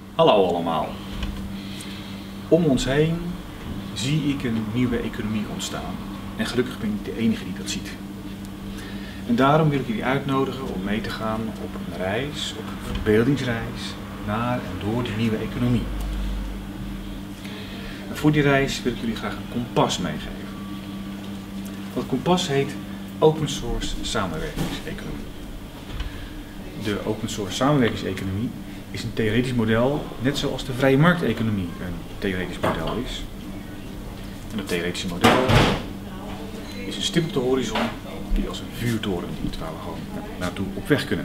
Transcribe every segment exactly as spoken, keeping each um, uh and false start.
Hallo allemaal. Om ons heen zie ik een nieuwe economie ontstaan. En gelukkig ben ik de enige die dat ziet. En daarom wil ik jullie uitnodigen om mee te gaan op een reis, op een verbeeldingsreis, naar en door die nieuwe economie. En voor die reis wil ik jullie graag een kompas meegeven. Dat kompas heet Open Source Samenwerkingseconomie. De Open Source Samenwerkingseconomie is een theoretisch model, net zoals de vrije markteconomie een theoretisch model is. En dat theoretische model is een stip op de horizon die als een vuurtoren dient, waar we gewoon naartoe op weg kunnen.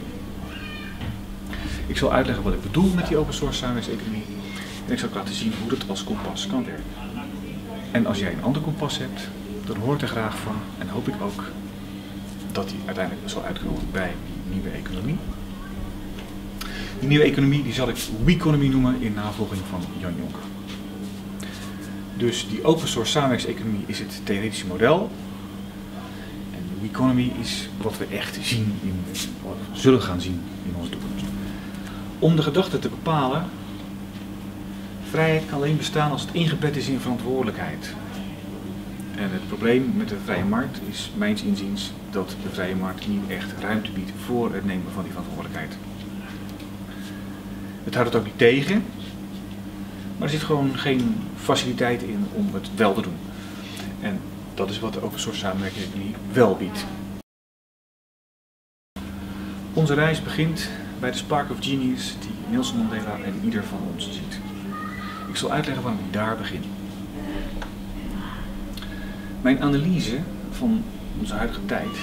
Ik zal uitleggen wat ik bedoel met die open source samenwerkingseconomie en ik zal ook laten zien hoe dat als kompas kan werken. En als jij een ander kompas hebt, dan hoor ik er graag van en hoop ik ook dat die uiteindelijk zal uitkomen bij die nieuwe economie. Die nieuwe economie die zal ik Weconomy noemen in navolging van Jan Jonker. Dus die open source samenwerkingseconomie is het theoretische model. En de Weconomy is wat we echt zien, in, wat we zullen gaan zien in onze toekomst. Om de gedachte te bepalen, vrijheid kan alleen bestaan als het ingebed is in verantwoordelijkheid. En het probleem met de vrije markt is mijns inziens dat de vrije markt niet echt ruimte biedt voor het nemen van die verantwoordelijkheid. Het houdt het ook niet tegen, maar er zit gewoon geen faciliteit in om het wel te doen. En dat is wat de open source samenwerkingseconomie wel biedt. Onze reis begint bij de Spark of Genius die Nelson Mandela en ieder van ons ziet. Ik zal uitleggen waarom ik daar begin. Mijn analyse van onze huidige tijd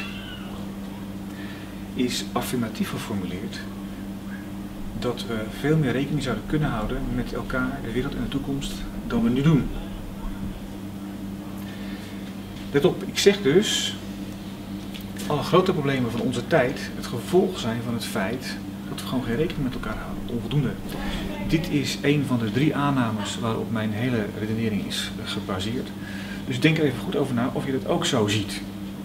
is affirmatief geformuleerd dat we veel meer rekening zouden kunnen houden met elkaar, de wereld en de toekomst dan we nu doen. Let op, ik zeg dus alle grote problemen van onze tijd het gevolg zijn van het feit dat we gewoon geen rekening met elkaar houden, onvoldoende. Dit is een van de drie aannames waarop mijn hele redenering is gebaseerd. Dus denk er even goed over na of je dat ook zo ziet.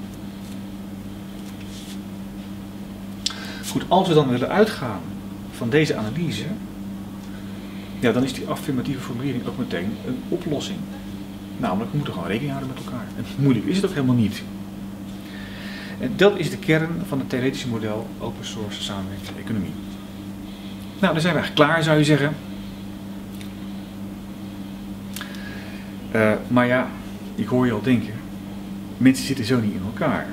Goed, als we dan willen uitgaan van deze analyse, ja, dan is die affirmatieve formulering ook meteen een oplossing. Namelijk, we moeten gewoon rekening houden met elkaar. En moeilijk is het ook helemaal niet. En dat is de kern van het theoretische model open source samenwerkingseconomie. Nou, dan zijn we eigenlijk klaar, zou je zeggen. Uh, maar ja, ik hoor je al denken, mensen zitten zo niet in elkaar.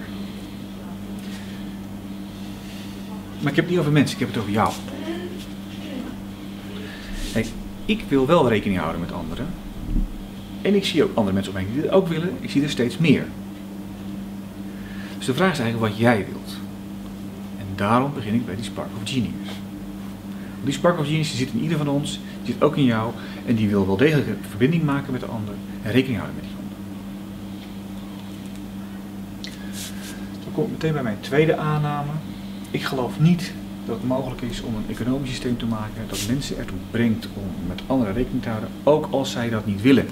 Maar ik heb het niet over mensen, ik heb het over jou. Kijk, ik wil wel rekening houden met anderen. En ik zie ook andere mensen om me heen die dat ook willen. Ik zie er steeds meer. Dus de vraag is eigenlijk wat jij wilt. En daarom begin ik bij die Spark of Genius. Want die Spark of Genius die zit in ieder van ons, die zit ook in jou. En die wil wel degelijk een verbinding maken met de ander en rekening houden met die ander. Dan kom ik meteen bij mijn tweede aanname. Ik geloof niet dat het mogelijk is om een economisch systeem te maken dat mensen ertoe brengt om met anderen rekening te houden, ook als zij dat niet willen.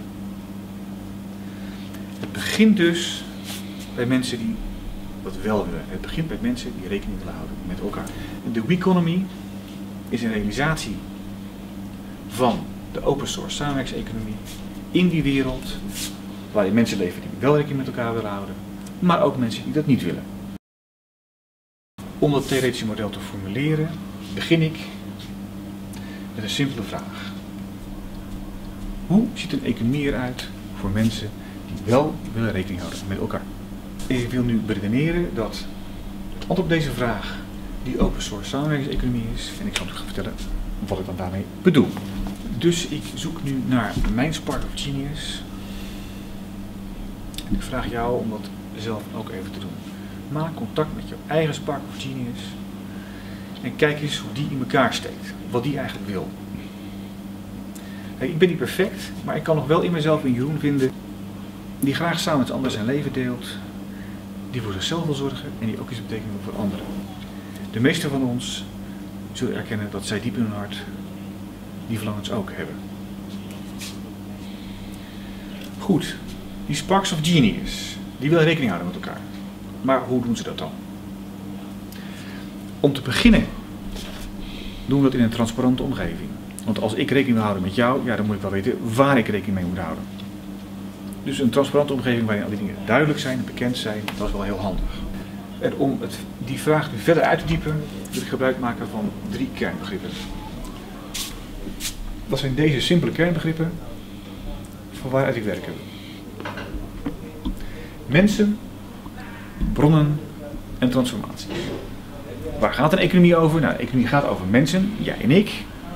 Het begint dus bij mensen die dat wel willen. Het begint bij mensen die rekening willen houden met elkaar. De Weconomy is een realisatie van de open source samenwerkingseconomie in die wereld waarin mensen leven die wel rekening met elkaar willen houden, maar ook mensen die dat niet willen. Om dat theoretische model te formuleren, begin ik met een simpele vraag. Hoe ziet een economie eruit voor mensen die wel willen rekening houden met elkaar? Ik wil nu beredeneren dat het antwoord op deze vraag die open source samenwerkingseconomie is. En ik zal u gaan vertellen wat ik dan daarmee bedoel. Dus ik zoek nu naar mijn Spark of Genius. En ik vraag jou om dat zelf ook even te doen. Maak contact met je eigen Spark of Genius en kijk eens hoe die in elkaar steekt, wat die eigenlijk wil. Hey, ik ben niet perfect, maar ik kan nog wel in mezelf een Jeroen vinden die graag samen met anderen zijn leven deelt, die voor zichzelf wil zorgen en die ook iets betekent voor anderen. De meesten van ons zullen erkennen dat zij diep in hun hart die verlangens ook hebben. Goed, die Sparks of Genius, die willen rekening houden met elkaar. Maar hoe doen ze dat dan? Om te beginnen doen we dat in een transparante omgeving. Want als ik rekening wil houden met jou, ja, dan moet ik wel weten waar ik rekening mee moet houden. Dus een transparante omgeving waarin al die dingen duidelijk zijn en bekend zijn, dat is wel heel handig. En om het, die vraag nu verder uit te diepen, wil ik gebruik maken van drie kernbegrippen. Dat zijn deze simpele kernbegrippen van waaruit ik werk heb. Mensen, bronnen en transformatie. Waar gaat een economie over? Nou, de economie gaat over mensen, jij en ik.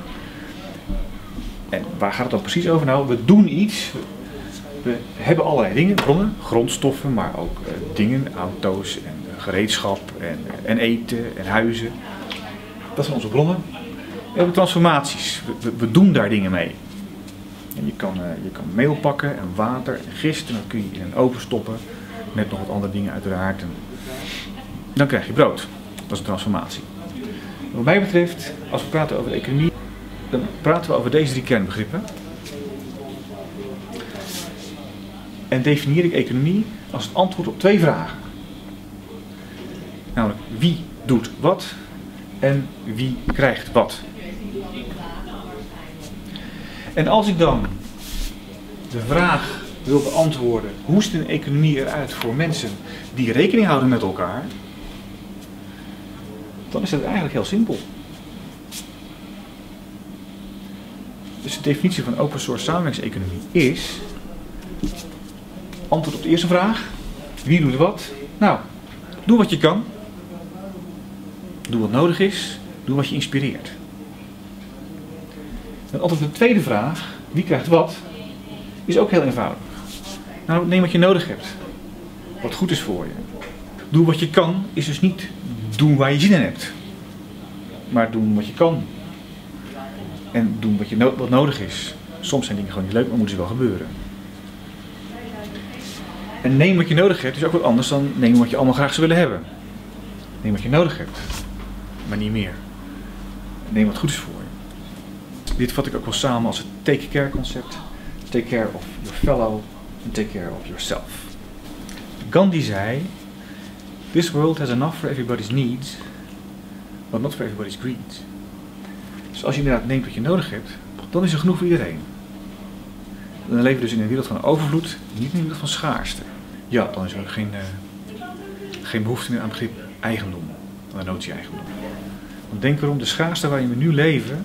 En waar gaat het dan precies over? Nou, we doen iets. We hebben allerlei dingen, bronnen, grondstoffen, maar ook uh, dingen, auto's en uh, gereedschap en, uh, en eten en huizen. Dat zijn onze bronnen. We hebben transformaties. We, we, we doen daar dingen mee. En je, kan, uh, je kan meel pakken en water en gist en dat kun je in een oven stoppen. Met nog wat andere dingen uiteraard. En dan krijg je brood. Dat is een transformatie. Wat mij betreft, als we praten over de economie, dan praten we over deze drie kernbegrippen. En definieer ik economie als het antwoord op twee vragen. Namelijk, wie doet wat en wie krijgt wat. En als ik dan de vraag wil beantwoorden, hoe ziet een economie eruit voor mensen die rekening houden met elkaar, dan is dat eigenlijk heel simpel. Dus de definitie van open source samenwerkingseconomie is, antwoord op de eerste vraag, wie doet wat? Nou, doe wat je kan. Doe wat nodig is. Doe wat je inspireert. En antwoord op de tweede vraag, wie krijgt wat, is ook heel eenvoudig. Nou, neem wat je nodig hebt. Wat goed is voor je. Doe wat je kan, is dus niet doen waar je zin in hebt. Maar doen wat je kan. En doen wat, je no- wat nodig is. Soms zijn dingen gewoon niet leuk, maar moeten ze wel gebeuren. En neem wat je nodig hebt is ook wat anders dan neem wat je allemaal graag zou willen hebben. Neem wat je nodig hebt, maar niet meer. Neem wat goed is voor je. Dit vat ik ook wel samen als het take care concept. Take care of your fellow and take care of yourself. Gandhi zei, this world has enough for everybody's needs, but not for everybody's greed. Dus als je inderdaad neemt wat je nodig hebt, dan is er genoeg voor iedereen. Dan leven we dus in een wereld van overvloed, niet in een wereld van schaarste. Ja, dan is er geen, uh, geen behoefte meer aan het begrip eigendom, aan de notie eigendom. Want denk erom, de schaarste waarin we nu leven,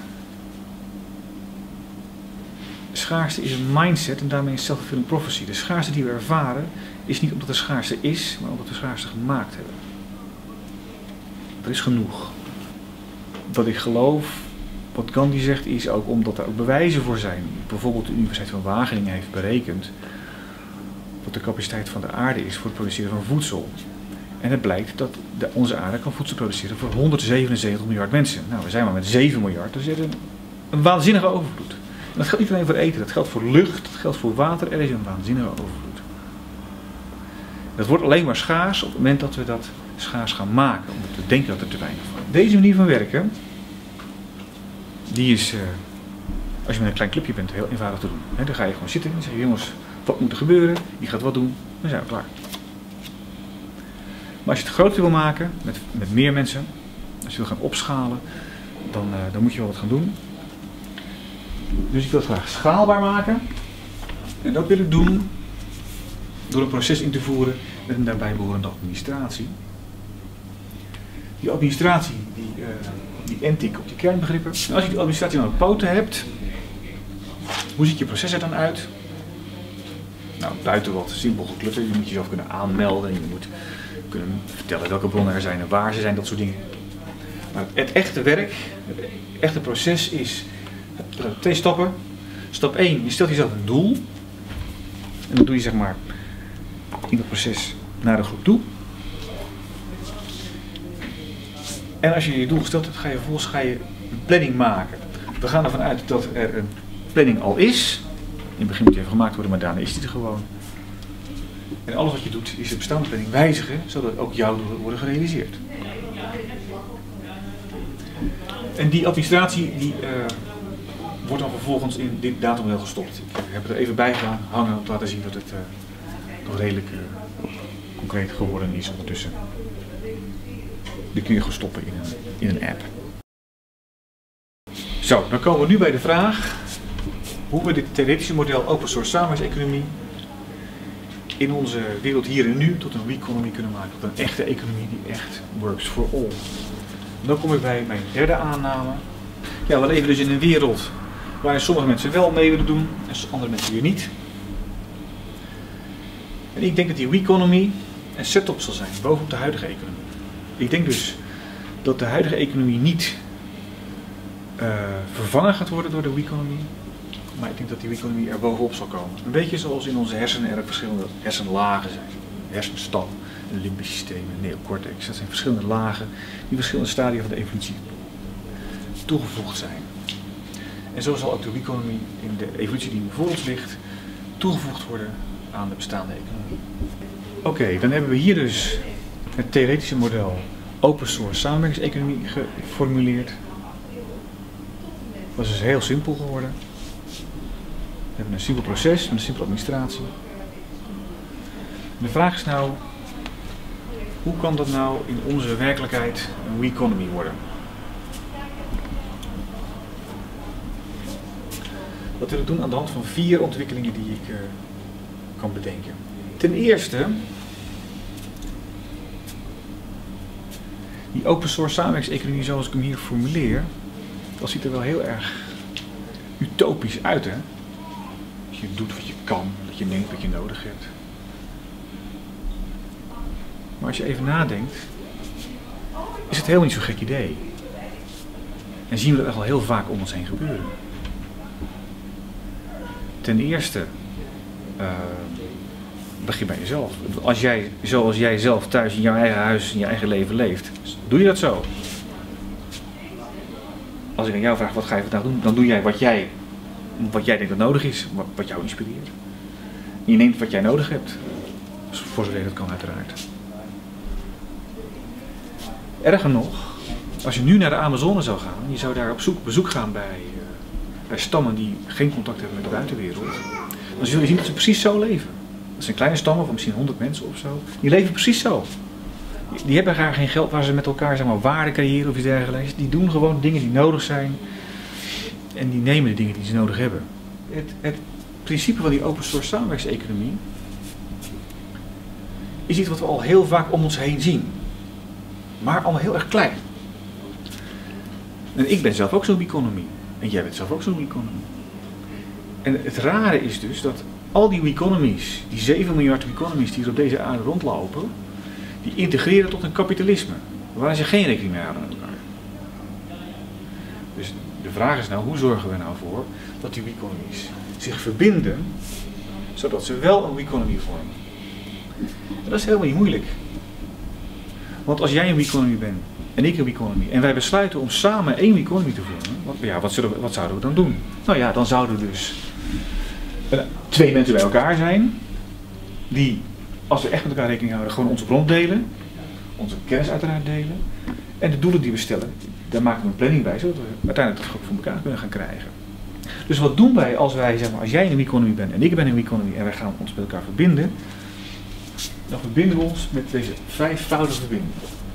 schaarste is een mindset en daarmee een self-fulfilling prophecy. De schaarste die we ervaren is niet omdat er schaarste is, maar omdat we schaarste gemaakt hebben. Er is genoeg. Dat ik geloof, wat Gandhi zegt, is ook omdat er ook bewijzen voor zijn. Bijvoorbeeld de Universiteit van Wageningen heeft berekend wat de capaciteit van de aarde is voor het produceren van voedsel. En het blijkt dat de, onze aarde kan voedsel produceren voor honderdzevenenzeventig miljard mensen. Nou, we zijn maar met zeven miljard, dus er is een, een waanzinnige overvloed. En dat geldt niet alleen voor eten, dat geldt voor lucht, dat geldt voor water, er is een waanzinnige overvloed. Dat wordt alleen maar schaars op het moment dat we dat schaars gaan maken, omdat we denken dat er te weinig van is. Deze manier van werken, die is, uh, als je met een klein clubje bent, heel eenvoudig te doen. He, dan ga je gewoon zitten en zeg je, jongens, wat moet er gebeuren? Wie gaat wat doen? Dan zijn we klaar. Maar als je het groter wil maken, met, met meer mensen, als je wil gaan opschalen, dan, uh, dan moet je wel wat gaan doen. Dus ik wil het graag schaalbaar maken. En dat wil ik doen door een proces in te voeren met een daarbij behorende administratie. Die administratie, die, uh, die ent ik op die kernbegrippen. En als je die administratie dan op poten hebt, hoe ziet je proces er dan uit? Nou, buiten wat simpel geklutter. Je moet jezelf kunnen aanmelden. Je moet kunnen vertellen welke bronnen er zijn en waar ze zijn, dat soort dingen. Maar het echte werk, het echte proces is twee stappen. Stap één, je stelt jezelf een doel. En dat doe je zeg maar in het proces naar de groep toe. En als je je doel gesteld hebt, ga je vervolgens ga je een planning maken. We gaan ervan uit dat er een planning al is. In het begin moet die even gemaakt worden, maar daarna is die er gewoon. En alles wat je doet is de bestaande planning wijzigen, zodat ook jouw doelen worden gerealiseerd. En die administratie die, uh, wordt dan vervolgens in dit datammodel gestopt. Ik heb het er even bij gedaan hangen om te laten zien dat het uh, nog redelijk uh, concreet geworden is ondertussen. Die kun je gewoon stoppen in een, in een app. Zo, dan komen we nu bij de vraag hoe we dit theoretische model open source samenwerkingseconomie in onze wereld hier en nu tot een we-economy kunnen maken. Tot een echte economie die echt works for all. En dan kom ik bij mijn derde aanname. Ja, we leven dus in een wereld waarin sommige mensen wel mee willen doen en andere mensen weer niet. En ik denk dat die we-economy een set-top zal zijn bovenop de huidige economie. Ik denk dus dat de huidige economie niet uh, vervangen gaat worden door de we-economy. Maar ik denk dat die we-economie er bovenop zal komen. Een beetje zoals in onze hersenen er verschillende hersenlagen zijn. Hersenstam, een limbisch systeem, een neocortex. Dat zijn verschillende lagen die verschillende stadia van de evolutie toegevoegd zijn. En zo zal ook de we-economy in de evolutie die voor ons ligt toegevoegd worden aan de bestaande economie. Oké, okay, dan hebben we hier dus het theoretische model open source samenwerkingseconomie geformuleerd. Dat is dus heel simpel geworden. We hebben een simpel proces met een simpele administratie. En de vraag is nou, hoe kan dat nou in onze werkelijkheid een we-economy worden? Dat wil ik doen aan de hand van vier ontwikkelingen die ik uh, kan bedenken. Ten eerste, die open source samenwerkingseconomie zoals ik hem hier formuleer, dat ziet er wel heel erg utopisch uit, hè? Dat je doet wat je kan, dat je neemt wat je nodig hebt. Maar als je even nadenkt, is het helemaal niet zo'n gek idee. En zien we dat echt al heel vaak om ons heen gebeuren. Ten eerste, uh, begin bij jezelf. Als jij, zoals jij zelf thuis in jouw eigen huis, in je eigen leven leeft, doe je dat zo. Als ik aan jou vraag, wat ga je vandaag doen? Dan doe jij wat jij, wat jij denkt dat nodig is, wat, wat jou inspireert. En je neemt wat jij nodig hebt. Voor zover dat kan uiteraard. Erger nog, als je nu naar de Amazone zou gaan, je zou daar op zoek, bezoek gaan bij, uh, bij stammen die geen contact hebben met de buitenwereld, dan zul je zien dat ze precies zo leven. Dat zijn kleine stammen van misschien honderd mensen of zo. Die leven precies zo. Die, die hebben graag geen geld waar ze met elkaar zeg maar, waarde creëren of iets dergelijks. Die doen gewoon dingen die nodig zijn. En die nemen de dingen die ze nodig hebben. Het, het principe van die open source samenwerkingseconomie is iets wat we al heel vaak om ons heen zien. Maar allemaal heel erg klein. En ik ben zelf ook zo'n we-economy. En jij bent zelf ook zo'n we-economy. En het rare is dus dat al die we-economies, die zeven miljard we-economies die er op deze aarde rondlopen, die integreren tot een kapitalisme, waar ze geen rekening mee houden met elkaar. Dus de vraag is nou, hoe zorgen we nou voor dat die we-economies zich verbinden, zodat ze wel een we-economy vormen? En dat is helemaal niet moeilijk. Want als jij een we-economy bent en ik een we-economy en wij besluiten om samen één we-economy te vormen, wat, ja, wat, zullen we, wat zouden we dan doen? Nou ja, dan zouden we dus twee mensen bij elkaar zijn, die, als we echt met elkaar rekening houden, gewoon onze bron delen, onze kennis uiteraard delen, en de doelen die we stellen, daar maken we een planning bij, zodat we uiteindelijk dat ook voor elkaar kunnen gaan krijgen. Dus wat doen wij als wij, zeg maar, als jij een we-economy bent en ik ben een we-economy en wij gaan ons met elkaar verbinden, dan verbinden we ons met deze vijfvoudige verbinding.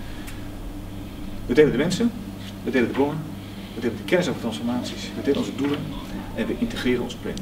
We delen de mensen, we delen de bronnen, we delen de kennis over transformaties, we delen onze doelen en we integreren onze planning.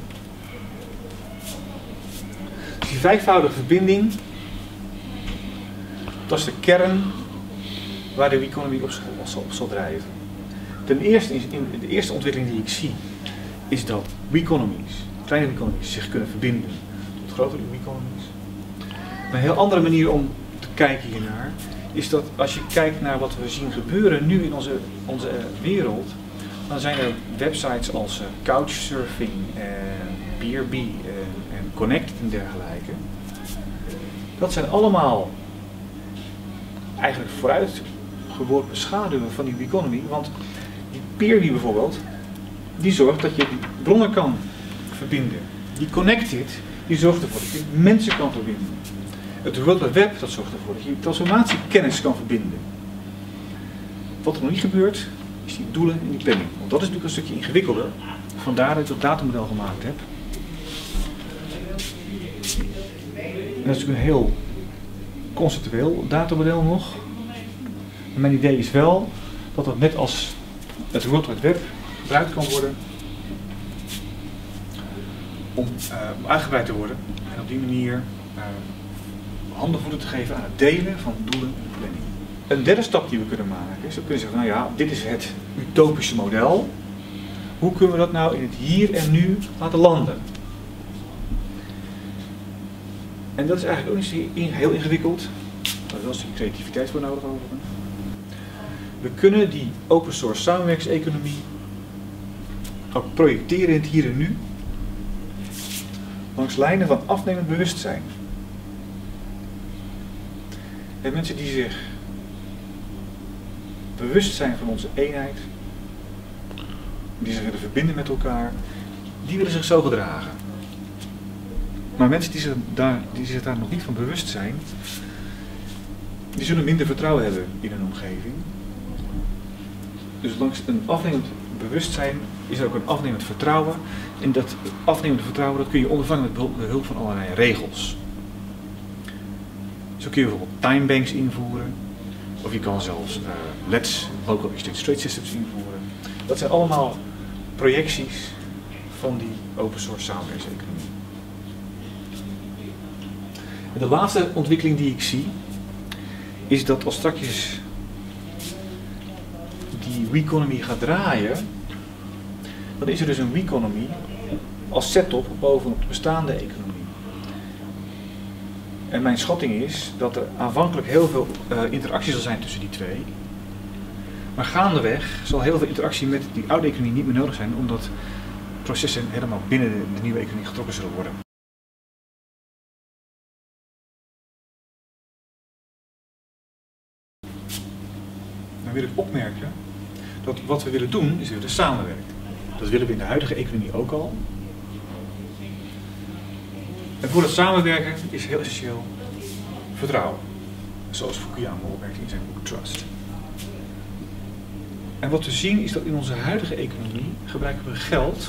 Dus die vijfvoudige verbinding, dat is de kern waar de we-economy op zal, op zal drijven. Ten eerste, in de eerste ontwikkeling die ik zie, is dat we-economies, kleine we-economies, zich kunnen verbinden tot grotere we-economies. Een heel andere manier om te kijken hiernaar is dat als je kijkt naar wat we zien gebeuren nu in onze, onze wereld, dan zijn er websites als uh, Couchsurfing en B R B en, en Connect en dergelijke. Dat zijn allemaal eigenlijk vooruitgeworpen schaduwen van die economy, want die Peerby bijvoorbeeld, die zorgt dat je die bronnen kan verbinden. Die Connected, die zorgt ervoor dat je mensen kan verbinden. Het World Wide Web, dat zorgt ervoor dat je transformatiekennis kan verbinden. Wat er nog niet gebeurt, is die doelen en die planning. Want dat is natuurlijk een stukje ingewikkelder. Vandaar dat ik dat datamodel gemaakt heb. En dat is natuurlijk een heel conceptueel datamodel nog. Maar mijn idee is wel dat dat net als het World Wide Web gebruikt kan worden om uh, uitgebreid te worden en op die manier uh, handen voeten te geven aan het delen van doelen en planning. Een derde stap die we kunnen maken is, we kunnen zeggen, nou ja, dit is het utopische model. Hoe kunnen we dat nou in het hier en nu laten landen? En dat is eigenlijk ook niet heel ingewikkeld. Daar is wel een stukje creativiteit voor nodig overigens. We kunnen die open source samenwerkingseconomie ook projecteren in het hier en nu langs lijnen van afnemend bewustzijn. En mensen die zich bewust zijn van onze eenheid, die zich willen verbinden met elkaar, die willen zich zo gedragen. Maar mensen die zich daar, die zich daar nog niet van bewust zijn, die zullen minder vertrouwen hebben in hun omgeving. Dus langs een afnemend bewustzijn is er ook een afnemend vertrouwen. En dat afnemend vertrouwen dat kun je ondervangen met behulp van allerlei regels. Zo kun je bijvoorbeeld timebanks invoeren. Of je kan zelfs uh, L E Ts, Local Exchange Trade Systems, invoeren. Dat zijn allemaal projecties van die open source samenwerkingseconomie. En de laatste ontwikkeling die ik zie, is dat als straks die Weconomy gaat draaien, dan is er dus een Weconomy als setup bovenop de bestaande economie. En mijn schatting is dat er aanvankelijk heel veel uh, interactie zal zijn tussen die twee. Maar gaandeweg zal heel veel interactie met die oude economie niet meer nodig zijn, omdat processen helemaal binnen de, de nieuwe economie getrokken zullen worden. Dan wil ik opmerken dat wat we willen doen, is we willen samenwerken. Dat willen we in de huidige economie ook al. En voor het samenwerken is heel essentieel vertrouwen. Zoals Fukuyama opmerkt in zijn boek Trust. En wat we zien is dat in onze huidige economie gebruiken we geld.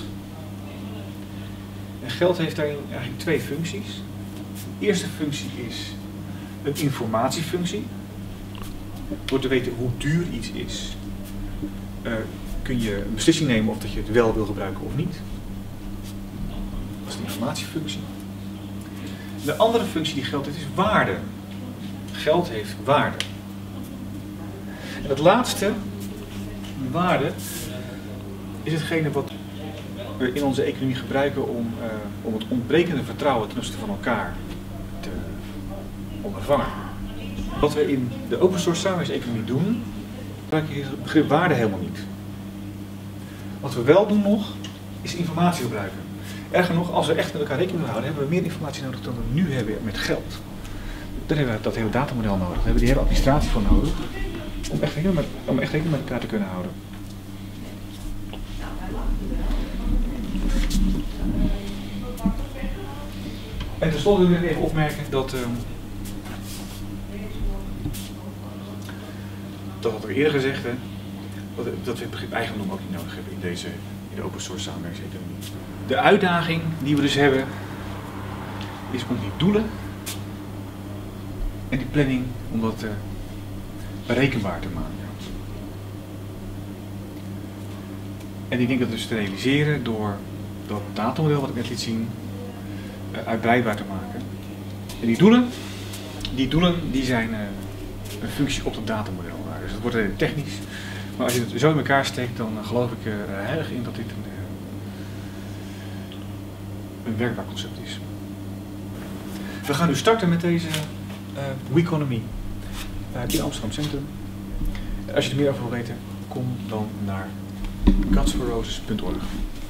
En geld heeft daarin eigenlijk twee functies. De eerste functie is een informatiefunctie. Door te weten hoe duur iets is, uh, kun je een beslissing nemen of dat je het wel wil gebruiken of niet. Dat is de informatiefunctie. De andere functie die geld heeft is waarde. Geld heeft waarde. En het laatste, waarde, is hetgene wat we in onze economie gebruiken om, uh, om het ontbrekende vertrouwen ten opzichte van elkaar te ondervangen. Wat we in de open source samenwerkingseconomie doen, gebruik je het begrip waarde helemaal niet. Wat we wel doen nog, is informatie gebruiken. Erger nog, als we echt met elkaar rekening houden, hebben we meer informatie nodig dan we nu hebben met geld. Daar hebben we dat hele datamodel nodig, daar hebben we die hele administratie voor nodig, om echt rekening met, om echt rekening met elkaar te kunnen houden. En tenslotte wil ik even opmerken dat, uh, dat had ik eerder gezegd, hè, dat, dat we het begrip eigendom ook niet nodig hebben in deze in de open source samenwerkingseconomie. De uitdaging die we dus hebben, is om die doelen en die planning, om dat uh, berekenbaar te maken. En ik denk dat dus te realiseren door dat datamodel wat ik net liet zien, uh, uitbreidbaar te maken. En die doelen, die doelen die zijn uh, een functie op dat datamodel. Dus dat wordt redelijk technisch. Maar als je het zo in elkaar steekt, dan uh, geloof ik er uh, heilig in dat dit een, uh, een werkbaar concept is. We gaan nu starten met deze uh, Weconomy uh, in Amsterdam Centrum. Als je er meer over wil weten, kom dan naar guns for roses punt org.